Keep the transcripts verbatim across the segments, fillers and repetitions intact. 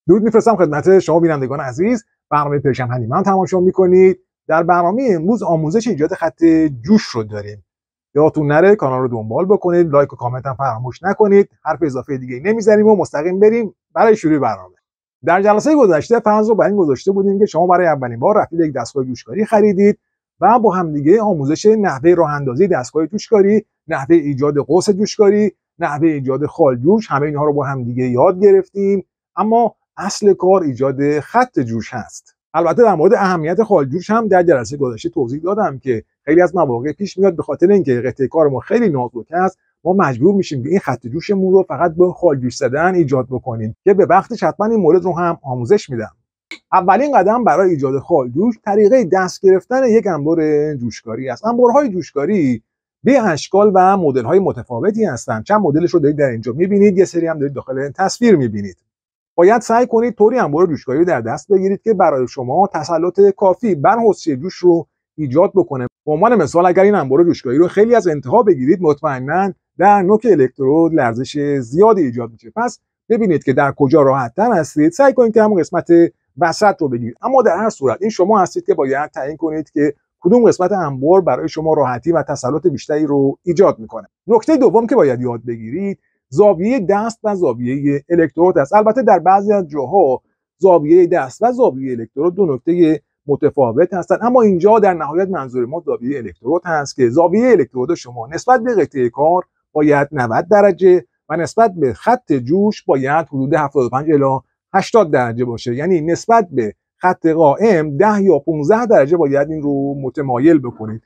درود میفرستم خدمت شما بینندگان عزیز. برنامه پرشن هندیمن تماشا میکنید. در برنامه امروز آموزش ایجاد خط جوش رو داریم. یادتون نره کانال رو دنبال بکنید، لایک و کامنت هم فراموش نکنید. حرف اضافه دیگه نمیزنیم و مستقیم بریم برای شروع برنامه. در جلسه گذشته فرض رو بر این گذاشته بودیم که شما برای اولین بار رفتید یک دستگاه جوشکاری خریدید و با همدیگه آموزش نحوه راه اندازی دستگاه جوشکاری، نحوه ایجاد قوس جوشکاری، نحوه ایجاد خال جوش، همه اینها رو با همدیگه یاد گرفتیم. اما اصل کار ایجاد خط جوش هست. البته در مورد اهمیت خال جوش هم در جلسه گذشته توضیح دادم که خیلی از مواقع پیش میاد به خاطر اینکه قطعه کار ما خیلی نازک است، ما مجبور میشیم که این خط جوشمون رو فقط با خال جوش زدن ایجاد بکنیم که به وقتش حتما این مورد رو هم آموزش میدم. اولین قدم برای ایجاد خال جوش طریقه دست گرفتن یک انبار جوشکاری است. انبارهای جوشکاری به اشکال و مدل‌های متفاوتی هستند. چند مدلش رو دارید در اینجا می‌بینید، یه سری هم دارید داخل تصویر می‌بینید. باید سعی کنید طوری انبار جوشکاری رو در دست بگیرید که برای شما تسلط کافی بر حوضچه جوش رو ایجاد بکنه. به عنوان مثال اگر این انبار جوشکاری رو خیلی از انتها بگیرید، مطمئناً در نوک الکترود لرزش زیادی ایجاد میشه. پس ببینید که در کجا راحت‌تر هستید، سعی کنید که همون قسمت وسط رو بگیرید. اما در هر صورت این شما هستید که باید تعیین کنید که کدوم قسمت انبار برای شما راحتی و تسلط بیشتری رو ایجاد میکنه. نکته دوم که باید یاد بگیرید زاویه دست و زاویه الکترود است. البته در بعضی از جاها زاویه دست و زاویه الکترود دو نکته متفاوت هستند، اما اینجا در نهایت منظور ما زاویه الکترود هست که زاویه الکترود شما نسبت به قطعه کار باید نود درجه و نسبت به خط جوش باید حدود هفتاد و پنج الی هشتاد درجه باشه. یعنی نسبت به خط قائم ده یا پانزده درجه باید این رو متمایل بکنید.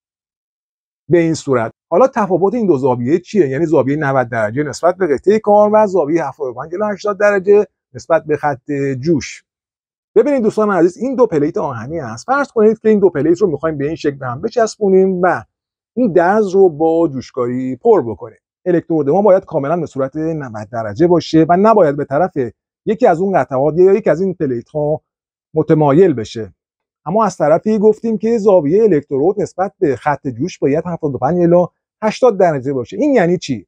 به این صورت حالا تفاوت این دو زاویه چیه؟ یعنی زاویه نود درجه نسبت به قطعه کار و زاویه هفتاد و پنج الی هشتاد درجه نسبت به خط جوش. ببینید دوستان عزیز، این دو پلیت آهنی هست. فرض کنید که این دو پلیت رو می‌خوایم به این شکل به هم بچسبونیم و این درز رو با جوشکاری پر بکنیم. الکترود ما باید کاملا به صورت نود درجه باشه و نباید به طرف یکی از اون قطعات یا یکی از این پلیت ها متمایل بشه. اما از طرفی گفتیم که زاویه الکترود نسبت به خط جوش باید هفتاد و پنج الی هشتاد درجه باشه. این یعنی چی؟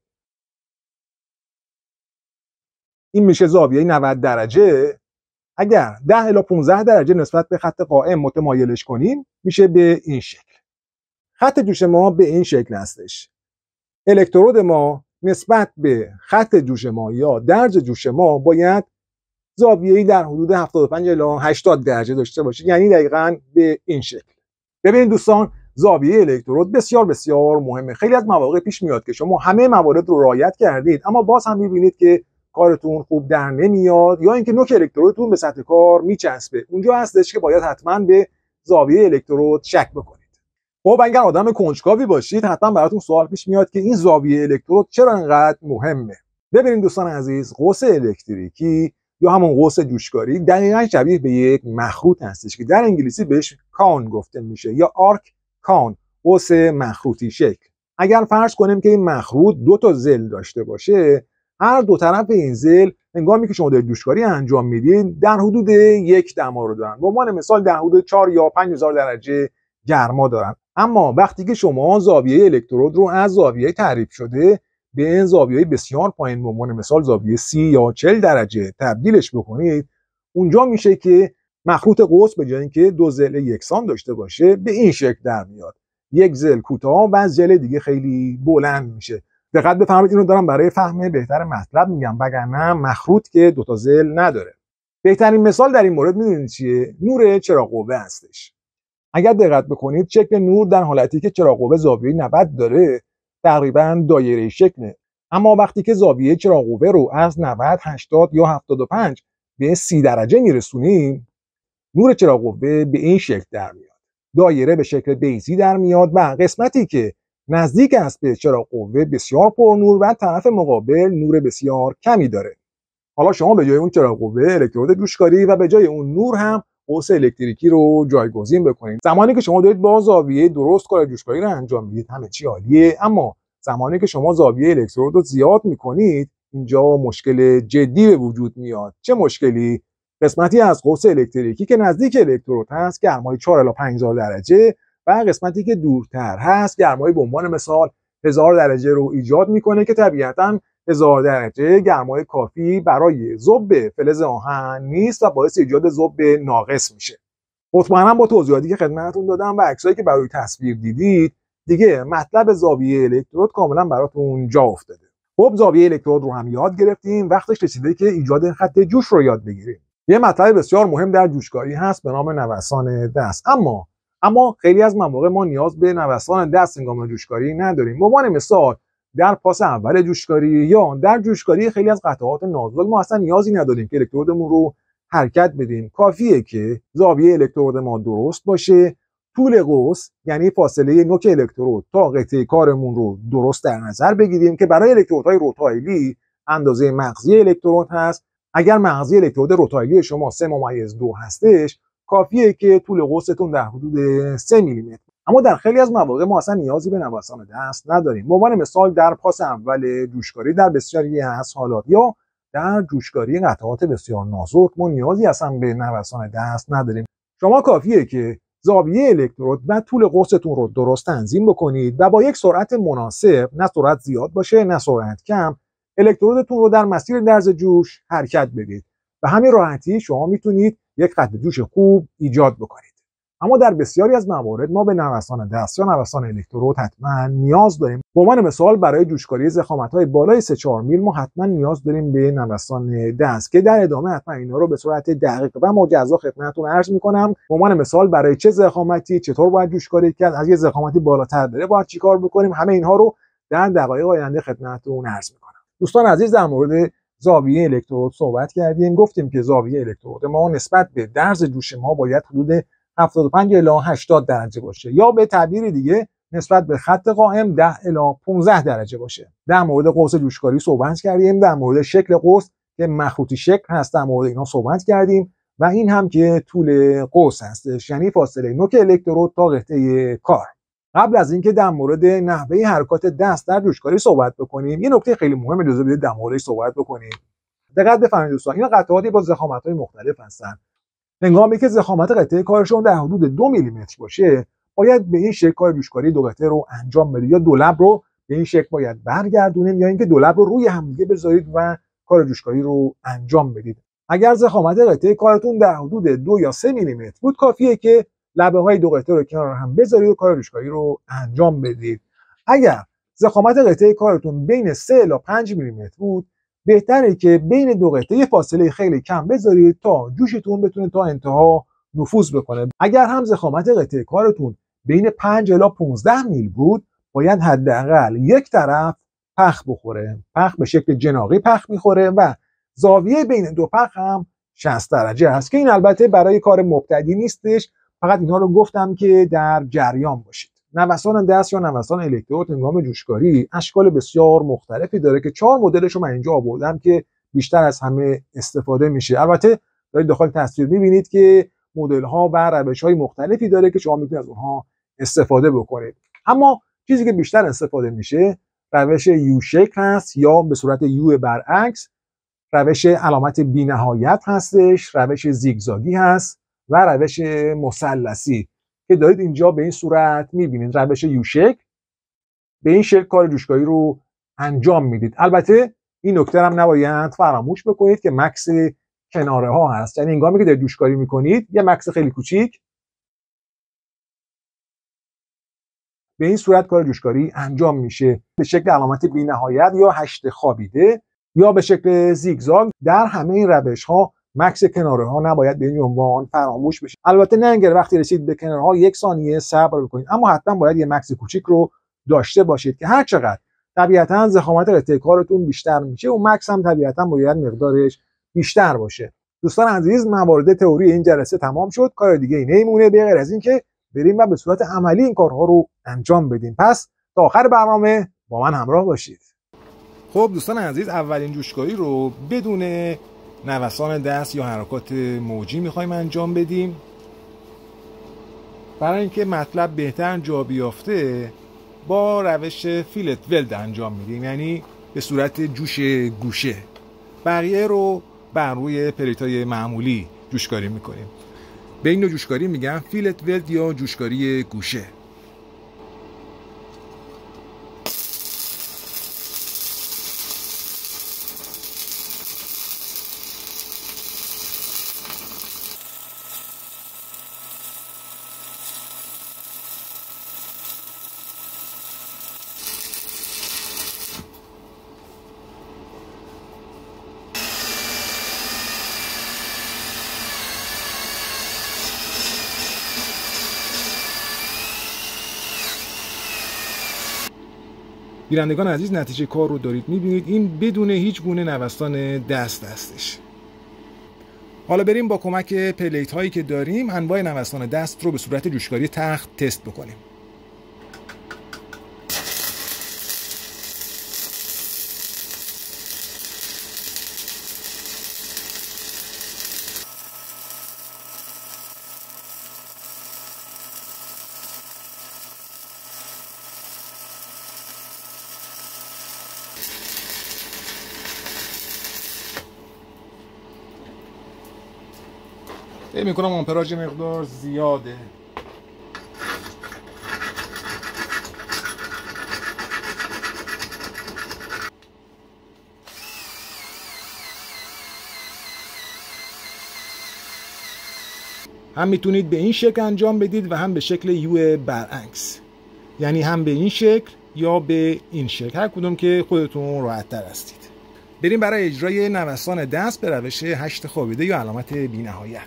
این میشه زاویه نود درجه. اگر ده الی پانزده درجه نسبت به خط قائم متمایلش کنیم میشه به این شکل. خط جوش ما به این شکل هستش. الکترود ما نسبت به خط جوش ما یا درج جوش ما باید زاویه‌ای در حدود هفتاد و پنج الی هشتاد درجه داشته باشه، یعنی دقیقاً به این شکل. ببینید دوستان، زاویه الکترود بسیار بسیار مهمه. خیلی از مواقع پیش میاد که شما همه موارد رو رعایت کردید اما باز هم می‌بینید که کارتون خوب در نمیاد یا اینکه نوک الکترودتون به سطح کار میچسبه. اونجا هستش که باید حتما به زاویه الکترود شک بکنید. خب اگر آدم کنجکاوی باشید حتما براتون سوال پیش میاد که این زاویه الکترود چرا انقدر مهمه. ببینید دوستان عزیز، قوس الکتریکی یا همون قوس جوشکاری دقیقاً شبیه به یک مخروط هستش که در انگلیسی بهش کان گفته میشه یا آرک کان، قوس مخروطی شکل. اگر فرض کنیم که این مخروط دو تا ضلع داشته باشه، هر دو طرف این ضلع هنگامی که شما دارید جوشکاری انجام میدین در حدود یک دما رو دارن. به عنوان مثال در حدود چهار یا پنج هزار درجه گرما دارن. اما وقتی که شما زاویه الکترود رو از زاویه تعریف شده به این زاویه بسیار پایین، به عنوان مثال زاویه سی یا چهل درجه تبدیلش بکنید، اونجا میشه که مخروط قوس به جای اینکه دو ضلع یکسان داشته باشه به این شکل در میاد. یک ضلع کوتاه و ضلع دیگه خیلی بلند میشه. دقت بفرمایید، اینو دارم برای فهم بهتر مطلب میگم، وگرنه مخروط که دو تا ضلع نداره. بهترین مثال در این مورد میدونید چیه؟ نور چراغ قوه هستش. اگر دقت بکنید شکل نور در حالتی که چراغ قوه زاویه نود داره تقریبا دایره شکله، اما وقتی که زاویه چراغ قوه رو از نود، هشتاد یا هفتاد و پنج به سی درجه میرسونیم، نور چراغ قوه به این شکل در میاد. دایره به شکل بیضی در میاد و قسمتی که نزدیک است به چراغ قوه بسیار پرنور و طرف مقابل نور بسیار کمی داره. حالا شما به جای اون چراغ قوه الکترود جوشکاری و به جای اون نور هم قوس الکتریکی رو جایگزین بکنید. زمانی که شما دارید با زاویه درست کار جوشکاری رو انجام میدید همه چی عالیه، اما زمانی که شما زاویه الکترود رو زیاد میکنید اینجا مشکل جدی به وجود میاد. چه مشکلی؟ قسمتی از قوس الکتریکی که نزدیک الکترود هست گرمای چهار الی پنج هزار درجه و قسمتی که دورتر هست گرمای به عنوان مثال هزار درجه رو ایجاد میکنه که طبیعتاً هزار درجه گرمای کافی برای ذوب فلز آهن نیست و باعث ایجاد ذوب ناقص میشه. مطمئنم با توضیحاتی که خدمتتون دادم و عکسایی که برای تصویر دیدید دیگه مطلب زاویه الکترود کاملا براتون جا افتاده. خب زاویه الکترود رو هم یاد گرفتیم، وقتش رسیده که ایجاد خط جوش رو یاد بگیریم. یه مطلب بسیار مهم در جوشکاری هست به نام نوسان دست. اما اما خیلی از مواقع ما نیاز به نوسان دست هنگام جوشکاری نداریم. به عنوان مثال در پاس اول جوشکاری یا در جوشکاری خیلی از قطعات نازک ما اصلا نیازی نداریم که الکترودمون رو حرکت بدیم. کافیه که زاویه الکترود ما درست باشه، طول قوس یعنی فاصله نوک الکترود تا قطعه کارمون رو درست در نظر بگیریم که برای الکترودهای روتایلی اندازه مغزی الکترود هست. اگر مغزی الکترود روتایلی شما سه ممیز دو هستش، کافیه که طول قوستون در حدود سه میلیمتر. اما در خیلی از مواقع ما اصلا نیازی به نوسان دست نداریم. به عنوان مثال در پاس اول جوشکاری در بسیاری از حالات یا در جوشکاری قطعات بسیار نازک ما نیازی اصلا به نوسان دست نداریم. شما کافیه که زاویه الکترود و طول قوستون رو درست تنظیم بکنید و با یک سرعت مناسب، نه سرعت زیاد باشه نه سرعت کم، الکترودتون رو در مسیر درز جوش حرکت بدید. به همین راحتی شما میتونید یک خط جوش خوب ایجاد بکنید. اما در بسیاری از موارد ما به نوسان دست یا نوسان الکترود حتما نیاز داریم. به عنوان مثال برای جوشکاری ضخامت‌های بالای سه چهار میل ما حتما نیاز داریم به نوسان دست که در ادامه حتما اینا رو به صورت دقیق و مجزا خدمتتون عرض می‌کنم. به عنوان مثال برای چه ضخامتی چطور باید جوشکاری کرد، از یه ضخامتی بالاتر بره باید چیکار بکنیم، همه اینها رو در دقایق آینده خدمتتون عرض می‌کنم. دوستان عزیز، در مورد زاویه الکترود صحبت کردیم. گفتیم که زاویه الکترود ما نسبت به درز جوش ما باید حدود هفتاد و پنج الی هشتاد درجه باشه یا به تعبیر دیگه نسبت به خط قائم ده الی پانزده درجه باشه. در مورد قوس جوشکاری صحبت کردیم، در مورد شکل قوس که مخروطی شکل هست در مورد اینا صحبت کردیم و این هم که طول قوس هستش یعنی فاصله نوک الکترود تا قطعه کار. قبل از اینکه در مورد نحوه حرکات دست در جوشکاری صحبت بکنیم، یه نکته خیلی مهم اجازه بدید در موردش صحبت بکنیم. دقت بفرمایید دوستان، این قطعاتی با ضخامت‌های مختلف هستن. هنگامی که ضخامت قطعه کارشون در حدود دو میلیمتر باشه، باید به این شکل کار جوشکاری دو قطعه رو انجام بدید، یا دو لب رو به این شکل باید برگردونیم یا اینکه دو لب رو روی هم دیگه بذارید و کار جوشکاری رو انجام بدید. اگر ضخامت قطعه کارتون در حدود دو یا سه میلیمتر بود، کافیه که لبه های دو قطعه رو کنار هم بذارید و کار جوشکاری رو انجام بدید. اگر ضخامت قطعه کارتون بین سه الی پنج میلیمتر بود، بهتره که بین دو قطعه فاصله خیلی کم بذارید تا جوشتون بتونه تا انتها نفوذ بکنه. اگر هم ضخامت قطعه کارتون بین پنج الی پانزده میل بود، باید حداقل یک طرف پخ بخوره. پخ به شکل جناقی پخ میخوره و زاویه بین دو پخ هم شصت درجه هست که این البته برای کار مبتدی نیستش، فقط اینها رو گفتم که در جریان باشید. نوسان دست یا نوسان الکترود هنگام جوشکاری اشکال بسیار مختلفی داره که چهار مدلش رو من اینجا آوردم که بیشتر از همه استفاده میشه. البته دارید داخل تصویر میبینید که مدل ها و روش های مختلفی داره که شما میتونید از اونها استفاده بکنید. اما چیزی که بیشتر استفاده میشه روش یو شکل هست یا به صورت یو برعکس، روش علامت بی‌نهایت هستش، روش زیگزاگی هست و روش مثلثی که دارید اینجا به این صورت میبینید. روش یو شکل به این شکل کار جوشکاری رو انجام میدید. البته این نکته هم نباید فراموش بکنید که مکس کناره ها هست، یعنی هنگامی که دارید جوشکاری میکنید یه مکس خیلی کوچیک به این صورت کار جوشکاری انجام میشه به شکل علامت بی‌نهایت یا هشت خوابیده یا به شکل زیگزاگ. در همه این روش ها مکس کناره ها نباید به این عنوان فراموش بشه. البته نه اگر وقتی رسید به کناره ها یک ثانیه صبر بکنید، اما حتما باید یه مکس کوچیک رو داشته باشید که هر چقدر طبیعتا ضخامت قطعه کارتون بیشتر میشه و مکس هم طبیعتا باید مقدارش بیشتر باشه. دوستان عزیز، موارد تئوری این جلسه تمام شد. کار دیگه ای نمیمونه به غیر از این که بریم و به صورت عملی این کارها رو انجام بدیم. پس تا آخر برنامه با من همراه باشید. خب دوستان عزیز، اولین جوشکاری رو بدون نوسان دست یا حرکات موجی میخوایم انجام بدیم. برای اینکه مطلب بهتر جا بیافته با روش فیلت ولد انجام میدیم، یعنی به صورت جوش گوشه. بقیه رو بر روی پلیتای معمولی جوشکاری میکنیم. به این نوع جوشکاری میگن فیلت ولد یا جوشکاری گوشه. بینندگان عزیز نتیجه کار رو دارید میبینید. این بدون هیچ گونه نوسان دست هستش. حالا بریم با کمک پلیت هایی که داریم انواع نوسان دست رو به صورت جوشکاری تخت تست بکنیم. فکر میکنم آمپراژ مقدار زیاده. هم میتونید به این شکل انجام بدید و هم به شکل یو برعکس، یعنی هم به این شکل یا به این شکل، هر کدوم که خودتون راحت تر هستید. بریم برای اجرای نوسان دست به روش هشت خوابیده یا علامت بی‌نهایت.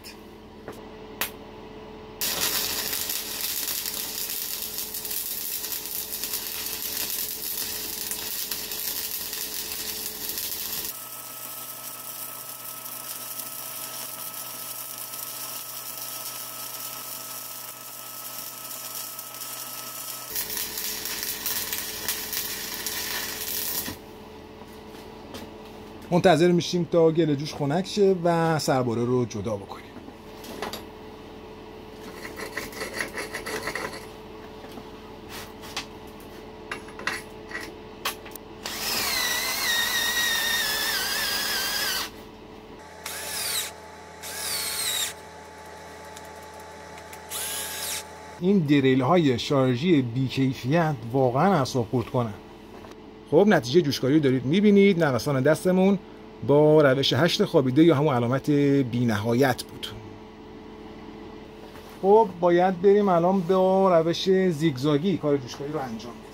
منتظر میشیم تا گل جوش خنک شه و سرباره رو جدا بکنیم. این دریل های شارژی بیکیفیت واقعا اعصاب خورد کنن. خب نتیجه جوشکاری رو دارید میبینید. نوسان دستمون با روش هشت خوابیده یا همون علامت بی نهایت بود. خب باید بریم الان با روش زیگزاگی کار جوشکاری رو انجام بدیم.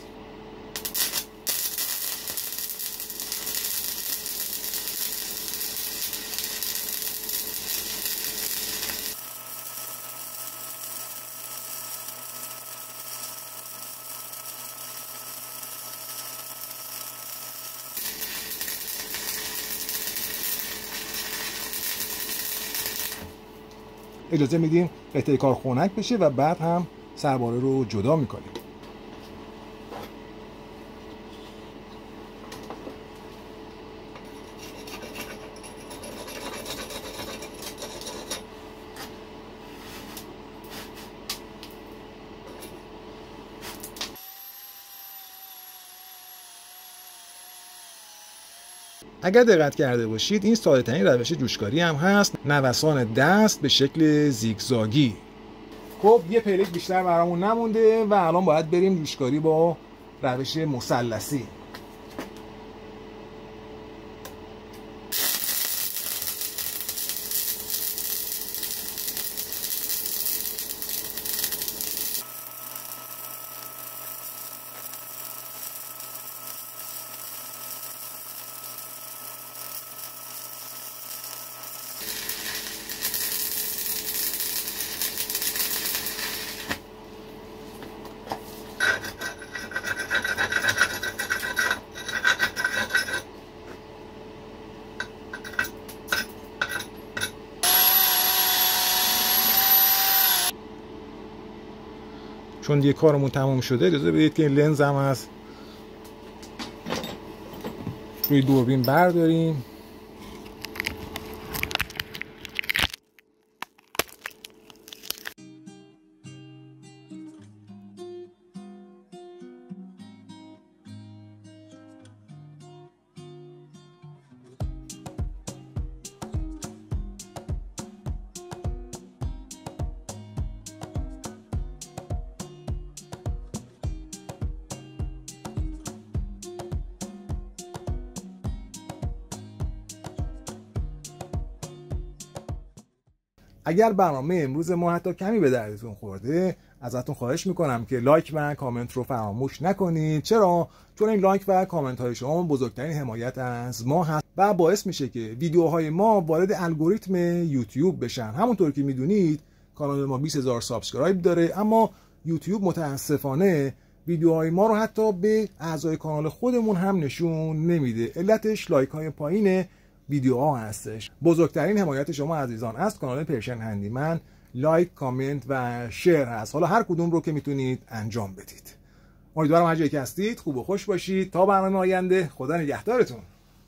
اجازه میدیم قطعه کار خنک بشه و بعد هم سرباره رو جدا میکنیم. اگر دقت کرده باشید این ساده ترین روش جوشکاری هم هست، نوسان دست به شکل زیگزاگی. خب یه پلیت بیشتر برامون نمونده و الان باید بریم جوشکاری با روش مثلثی. چون دیگه کارمون تمام شده اجازه بدید که این لنز هم از روی دوربین برداریم. اگر برنامه امروز ما حتی کمی به دردتون خورده ازتون خواهش میکنم که لایک و کامنت رو فراموش نکنید. چرا؟ چون این لایک و کامنت های شما بزرگترین حمایت از ما هست و باعث میشه که ویدیوهای ما وارد الگوریتم یوتیوب بشن. همونطور که میدونید کانال ما بیست هزار سابسکرایب داره، اما یوتیوب متاسفانه ویدیوهای ما رو حتی به اعضای کانال خودمون هم نشون نمیده. علتش لایک های پایین ویدیوها هستش. بزرگترین حمایت شما عزیزان از کانال پرشن هندیمن لایک، کامنت و شیر هست. حالا هر کدوم رو که میتونید انجام بدید. امیدوارم هر جایی که هستید خوب و خوش باشید. تا برنامه آینده، خدا نگهدارتون.